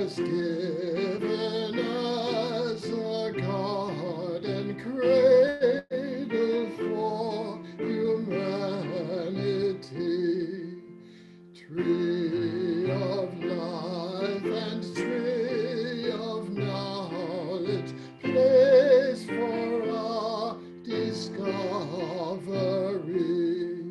was given as a garden cradle for humanity, tree of life and tree of knowledge, place for our discovery.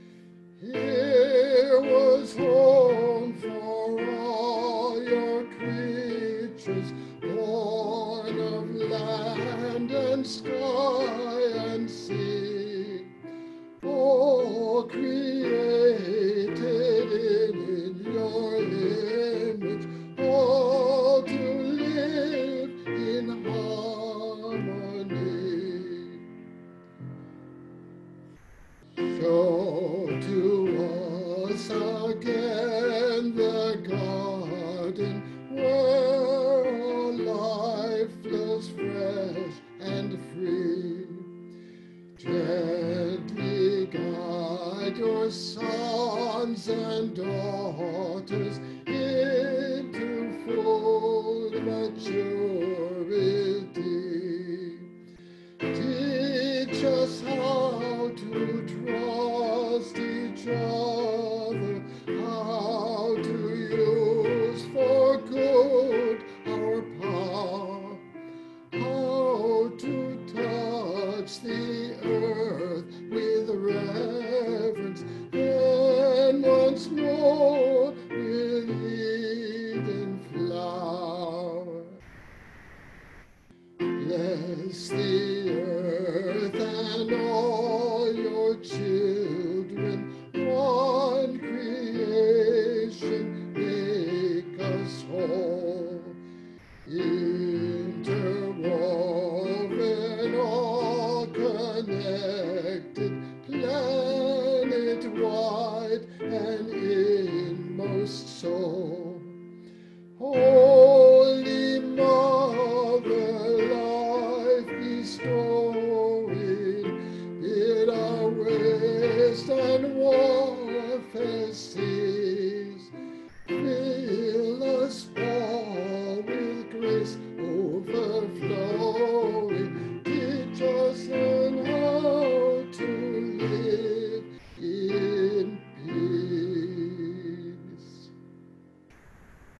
Here was home for all your creatures, born of land and sky and sea, all created in your image, all to live in harmony. Show to us again the garden where all life flows fresh and free. Gently guide your sons and daughters into full maturity. Teach us how to trust each other, how to use for good our power, how to touch the earth with reverence, then once more with Eden flower. Bless the earth and all your children, one creation, make us whole. Interwoven, all connected, planet-wide and inmost soul.